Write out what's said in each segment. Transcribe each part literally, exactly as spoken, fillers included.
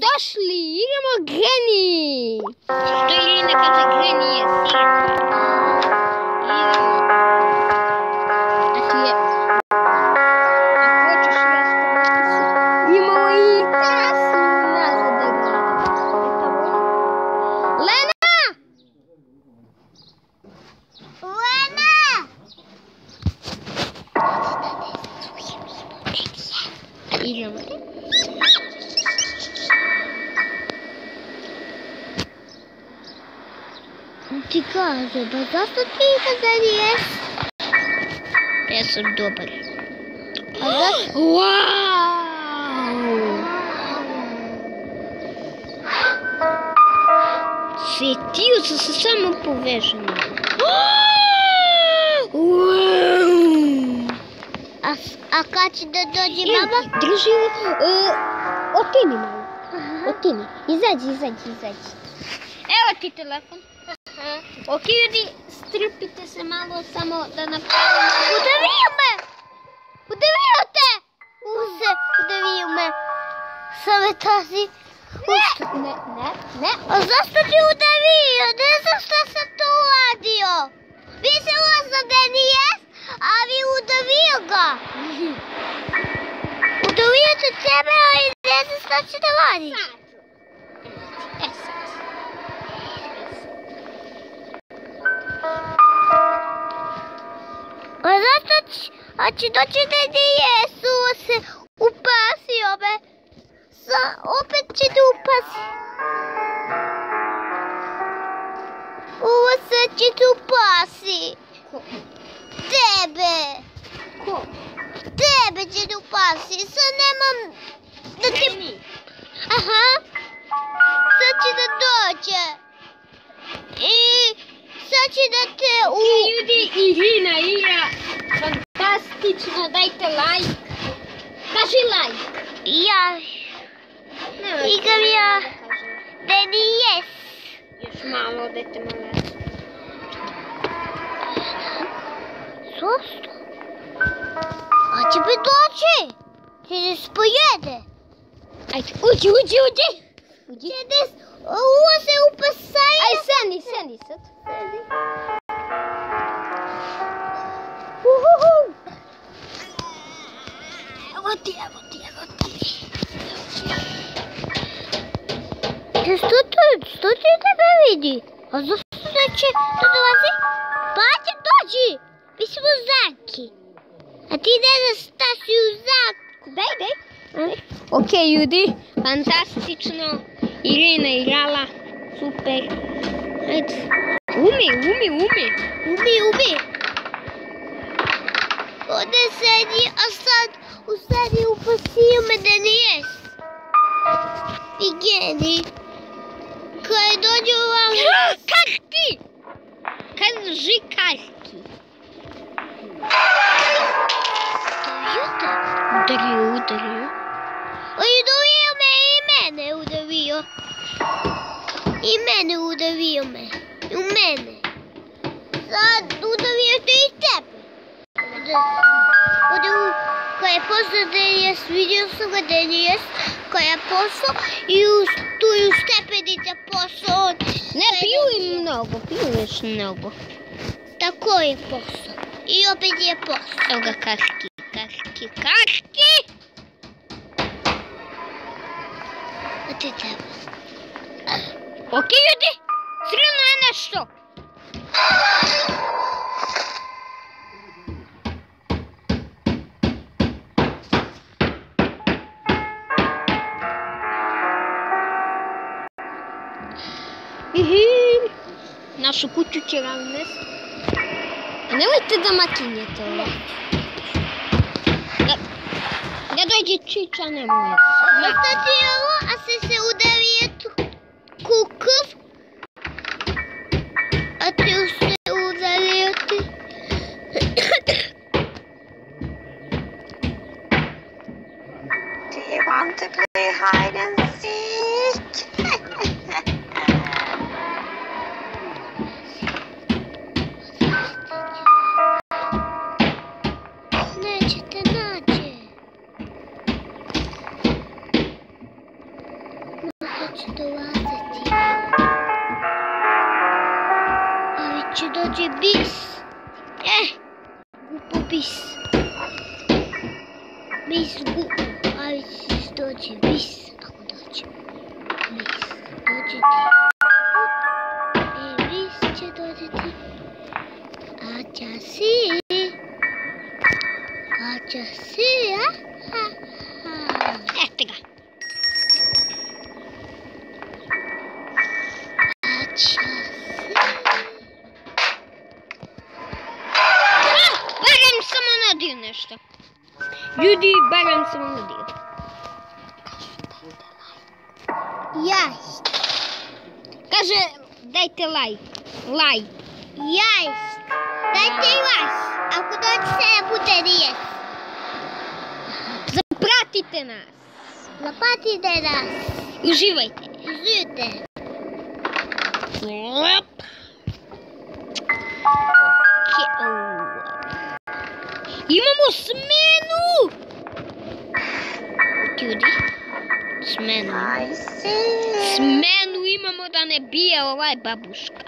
Došli, igramo Granny. Što Irina kaže Granny je sin. Igramo. Znači je. Ako hoćeš ja skočiti. Imamo i tasnu nazad da gledamo. Lena! Lena! Igramo. Ti kaže, ba zašto ti kada jes? Ja sam dobar. A zašto? Wow! Sjetio sam se samo povežen. Wow! A, a kad će da dođe mama? Drži, uh, otini malo. Otini. Izađi, izađi, izađi. Evo ti telefon. Ok, ljudi, strpite se malo, samo da napravimo. Udavio me! Udavio te! Use, udavio me. Same tazi. Ne, ne, ne, ne. A zašto ti udavio? Ne znam šta sam to uradio. Mislila sam da nije, a vi udavio ga. Udavio te tebe, ali ne znam šta će da radi. E sad. A zašto će, a će doći da nije su se upasio me. Sa, opet će da upasi. Ovo se će da upasi. Ko? Tebe. Ko? Tebe će da upasi. Sad nemam da ti... Aha. Sad će da dođe. I... Sad će da te u... Ok, ljudi, Irina igra fantastično, dajte like. Kaži like. Ja. Igram ja. Deni jes. Još malo, dajte malo. Zašto? A će bi doći. Će da se pojede. Ajde, uđi, uđi, uđi. Uđi. Će da se... Ovo se upasaje. Aj, seni, seni sad. Seni. Uhuhu. Evo ti, evo ti, evo ti. Što to, što ti tebe vidi? A zašto da će to dolazi? Pa će dođi. Mi smo u zamki. A ti ne znaš šta si u zamku. Daj, daj. Ok, ljudi, fantastično. Irina igrala, super. Ajde. Umi, umi, umi. Umi, umi. Ovdje sedi, a sad u stvari upasio me da nijes. I Granny. Kad dođe vam... Karti! Kaži karti. Udario, udario. Udario me i mene udavio. I mene udavio me. I u mene. Sad udavio to i tebe. Ovdje kada je poslao Denijes, vidio sam ga Denijes, kada je poslao i tu je u stepenica poslao. Ne, piju im mnogo, piju još mnogo. Tako je poslao. I opet je poslao. Evo ga karki, karki, karki! A ti treba. Ok, ljudi, crno je nešto. Našu kuću će ravnesti. A nemojte da makinjete ovo. Da dođe čiča, nemoj. Ostati ovo, a se se udavije tu kukuv. A ti se udavio ti. Do you want to play hide and seek? će dolaziti. Ali će dođe bis. Eh, gupo bis. Bis gupo, ali će dođe bis. Ako dođe bis, dođe ti. E, bis će dođe ti. A će si. A će si, a? Ha, ha. Eto ga. A će si. Barem sam onadio nešto. Ljudi, barem sam onadio. Jaj. Kaže, dajte like. Like. Jaj. Dajte i vas. Ako dođe se bude riječ. Zapratite nas. Zapratite nas. Uživajte. Uživajte. Op. Imamo smenu! Ljudi, smenu. Smenu imamo da ne bije ovaj babuška.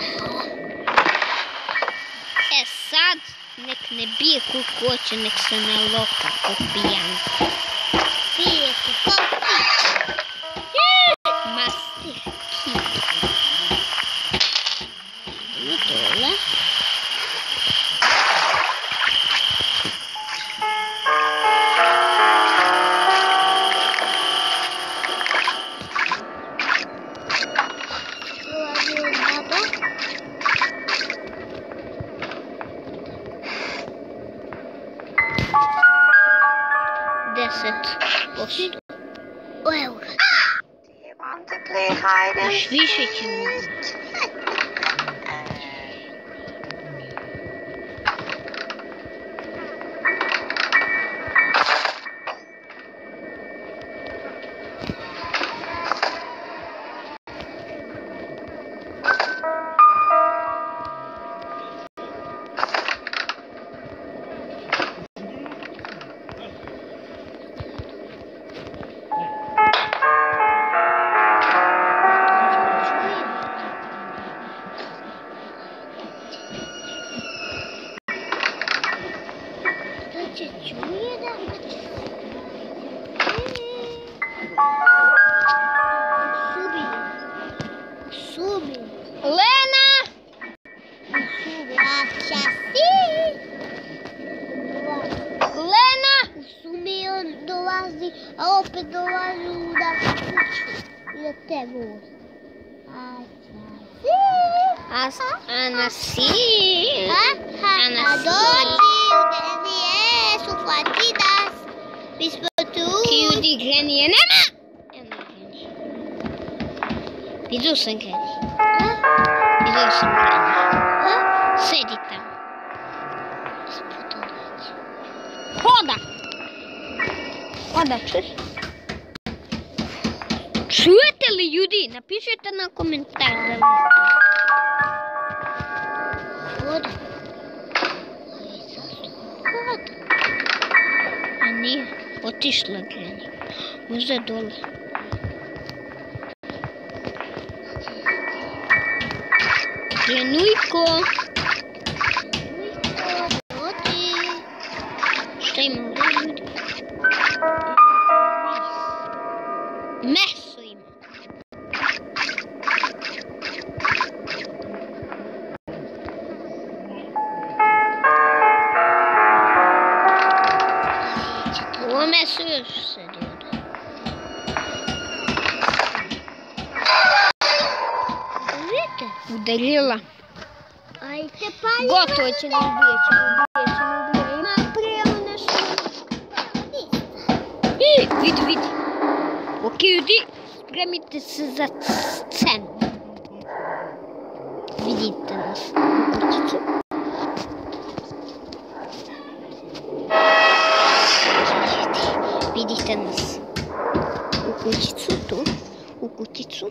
E sad, nek ne bije koliko hoće, nek se naloka kod pijanka. Bije kako Master Kid. Idemo dole. deset posto. Evo ga. Još više ćemo. Lena! Lena! Sumi on dolazi, a opet dolazi da kuću i da te voli. Anasi! A dođi, gdje mi jesu, hvati nas. Mi smo tu. Ljudi, Granny je nema! Eno Granny. Vidio sam Granny. Vidio sam Granny. Sedi tamo. Hoda! Hoda, čuš? Čujete li ljudi? Napišite na komentar da li Hoda. Ali zašto hoda? A nije. Otišla Granny. Možda dole. Granujko. Odi. Šta ima ovdje ljudi? Meso ima. Ovo meso još sedi ovdje. Vidite? Udarila. Ajte pali. Gotovo će nam ubije, će nam ubije, će nam ubije. Ima prijemo nešto. Vidi, vidi. Ok, ljudi, spremite se za scenu. Vidite nas u kućicu. Vidite nas u kućicu, tu, u kućicu.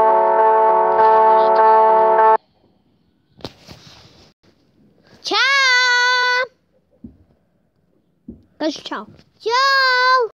Ćao! Кажи чао. Чао!